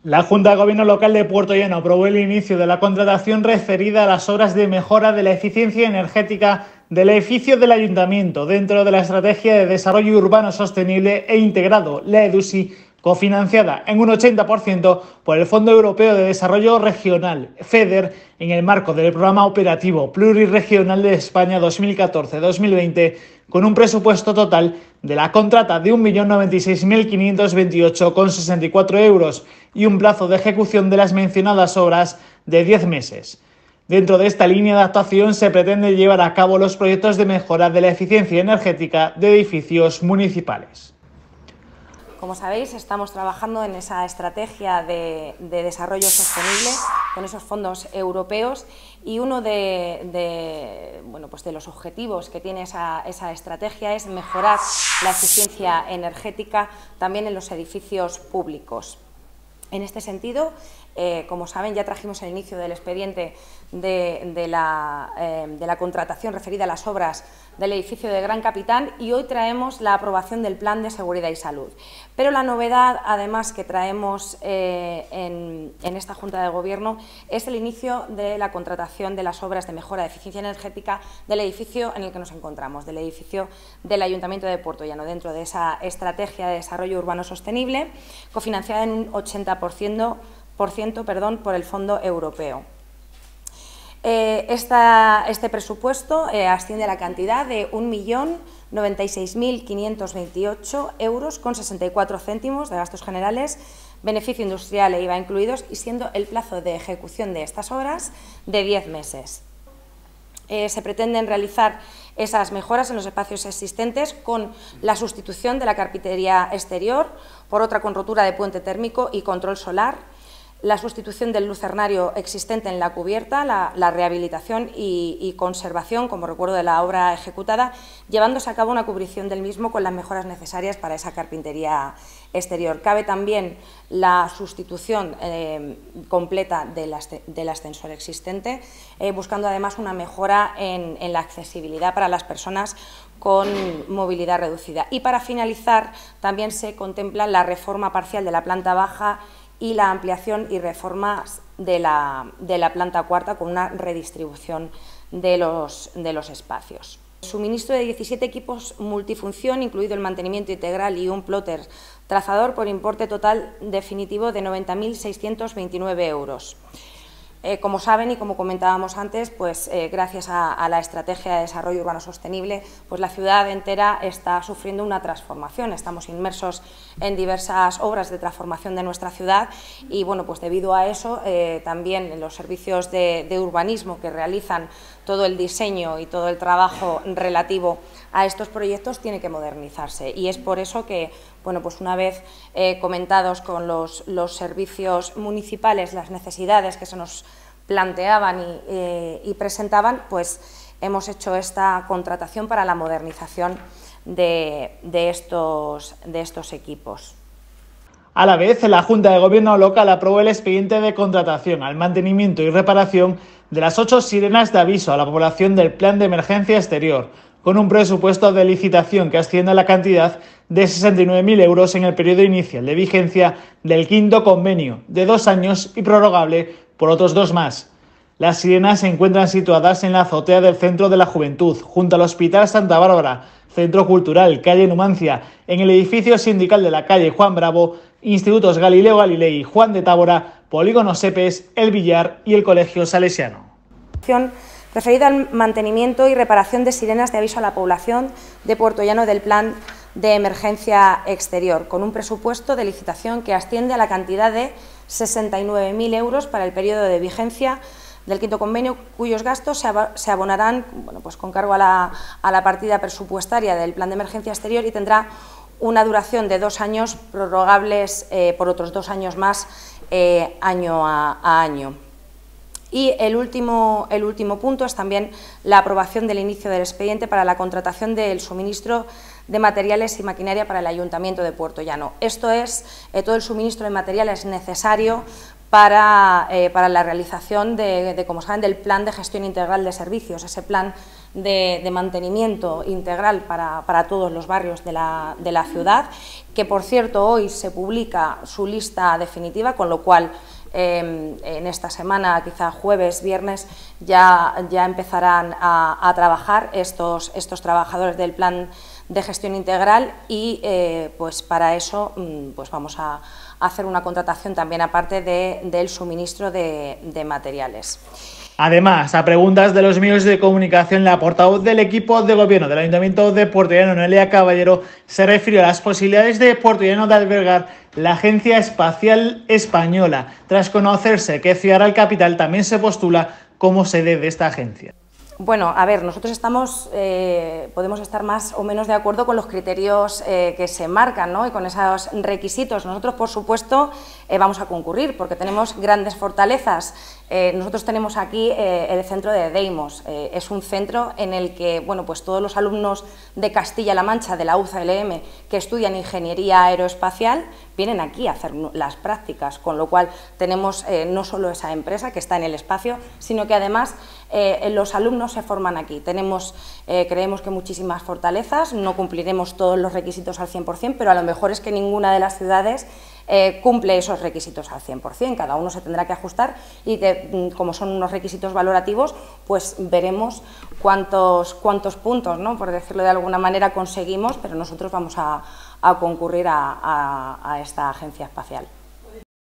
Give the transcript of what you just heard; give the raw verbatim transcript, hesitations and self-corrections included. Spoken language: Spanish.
La Junta de Gobierno Local de Puerto Llano aprobó el inicio de la contratación referida a las obras de mejora de la eficiencia energética del edificio del Ayuntamiento dentro de la Estrategia de Desarrollo Urbano Sostenible e Integrado, la EDUSI, cofinanciada en un ochenta por ciento por el Fondo Europeo de Desarrollo Regional, FEDER, en el marco del Programa Operativo Pluriregional de España dos mil catorce dos mil veinte, con un presupuesto total de la contrata de un millón noventa y seis mil quinientos veintiocho coma sesenta y cuatro euros y un plazo de ejecución de las mencionadas obras de diez meses. Dentro de esta línea de actuación se pretende llevar a cabo los proyectos de mejora de la eficiencia energética de edificios municipales. Como sabéis, estamos trabajando en esa estrategia de, de desarrollo sostenible con esos fondos europeos y uno de, de, bueno, pues de los objetivos que tiene esa, esa estrategia es mejorar la eficiencia energética también en los edificios públicos. En este sentido, eh, como saben, ya trajimos el inicio del expediente de, de, la, eh, de la contratación referida a las obras del edificio de Gran Capitán y hoy traemos la aprobación del Plan de Seguridad y Salud. Pero la novedad, además, que traemos eh, en, en esta Junta de Gobierno es el inicio de la contratación de las obras de mejora de eficiencia energética del edificio en el que nos encontramos, del edificio del Ayuntamiento de Puerto Llano, dentro de esa estrategia de desarrollo urbano sostenible, cofinanciada en un ochenta por ciento, por ciento perdón, por el Fondo Europeo. Eh, esta, este presupuesto eh, asciende a la cantidad de un millón noventa y seis mil quinientos veintiocho euros con sesenta y cuatro céntimos de gastos generales, beneficio industrial e I V A incluidos, y siendo el plazo de ejecución de estas obras de diez meses. Eh, se pretenden realizar esas mejoras en los espacios existentes con la sustitución de la carpintería exterior por otra con rotura de puente térmico y control solar, la sustitución del lucernario existente en la cubierta, la, la rehabilitación y, y conservación, como recuerdo de la obra ejecutada, llevándose a cabo una cubrición del mismo con las mejoras necesarias para esa carpintería exterior. Cabe también la sustitución eh, completa del, del ascensor existente, eh, buscando además una mejora en, en la accesibilidad para las personas con movilidad reducida. Y para finalizar, también se contempla la reforma parcial de la planta baja y la ampliación y reforma de la, de la planta cuarta con una redistribución de los, de los espacios. Suministro de diecisiete equipos multifunción, incluido el mantenimiento integral y un plotter trazador por importe total definitivo de noventa mil seiscientos veintinueve euros. Eh, como saben y como comentábamos antes, pues eh, gracias a, a la Estrategia de Desarrollo Urbano Sostenible, pues la ciudad entera está sufriendo una transformación. Estamos inmersos en diversas obras de transformación de nuestra ciudad y, bueno, pues debido a eso, eh, también los servicios de, de urbanismo que realizan todo el diseño y todo el trabajo relativo a estos proyectos tiene que modernizarse, y es por eso que, bueno, pues una vez eh, comentados con los, los servicios municipales las necesidades que se nos planteaban y, eh, y presentaban, pues hemos hecho esta contratación para la modernización de, de, estos, de estos equipos. A la vez, la Junta de Gobierno Local aprobó el expediente de contratación al mantenimiento y reparación de las ocho sirenas de aviso a la población del Plan de Emergencia Exterior, con un presupuesto de licitación que asciende a la cantidad de sesenta y nueve mil euros en el periodo inicial de vigencia del quinto convenio, de dos años y prorrogable por otros dos más. Las sirenas se encuentran situadas en la azotea del Centro de la Juventud, junto al Hospital Santa Bárbara, Centro Cultural, calle Numancia, en el edificio sindical de la calle Juan Bravo, Institutos Galileo Galilei, Juan de Tábora, Polígono Sepes, El Villar y el Colegio Salesiano. Referida al mantenimiento y reparación de sirenas de aviso a la población de Puerto Llano del Plan de Emergencia Exterior, con un presupuesto de licitación que asciende a la cantidad de sesenta y nueve mil euros para el periodo de vigencia del quinto convenio, cuyos gastos se, ab se abonarán, bueno, pues con cargo a la, a la partida presupuestaria del Plan de Emergencia Exterior, y tendrá una duración de dos años prorrogables eh, por otros dos años más, eh, año a, a año. Y el último, el último punto es también la aprobación del inicio del expediente para la contratación del suministro de materiales y maquinaria para el Ayuntamiento de Puerto Llano. Esto es eh, todo el suministro de materiales necesario para, eh, para la realización de, de, como saben, del Plan de Gestión Integral de Servicios, ese plan de, de mantenimiento integral para, para todos los barrios de la, de la ciudad, que por cierto hoy se publica su lista definitiva, con lo cual eh, en esta semana, quizá jueves, viernes, ya, ya empezarán a, a trabajar estos, estos trabajadores del plan de gestión integral y eh, pues para eso pues vamos a hacer una contratación también aparte de, del suministro de, de materiales. Además, a preguntas de los medios de comunicación, la portavoz del equipo de gobierno del Ayuntamiento de Puertollano, Noelia Caballero, se refirió a las posibilidades de Puertollano de albergar la Agencia Espacial Española, tras conocerse que Ciudad Real Capital también se postula como sede de esta agencia. Bueno, a ver, nosotros estamos, eh, podemos estar más o menos de acuerdo con los criterios eh, que se marcan, ¿no? Y con esos requisitos. Nosotros, por supuesto, eh, vamos a concurrir porque tenemos grandes fortalezas. Eh, nosotros tenemos aquí eh, el centro de Deimos. Eh, es un centro en el que, bueno, pues todos los alumnos de Castilla-La Mancha, de la U C A L M, que estudian ingeniería aeroespacial, vienen aquí a hacer las prácticas, con lo cual tenemos eh, no solo esa empresa que está en el espacio, sino que además eh, los alumnos se forman aquí. Tenemos, eh, creemos que muchísimas fortalezas, no cumpliremos todos los requisitos al cien por cien, pero a lo mejor es que ninguna de las ciudades eh, cumple esos requisitos al cien por cien, cada uno se tendrá que ajustar y de, como son unos requisitos valorativos, pues veremos cuántos, cuántos puntos, ¿no? Por decirlo de alguna manera, conseguimos, pero nosotros vamos a, a concurrir a, a, a esta agencia espacial.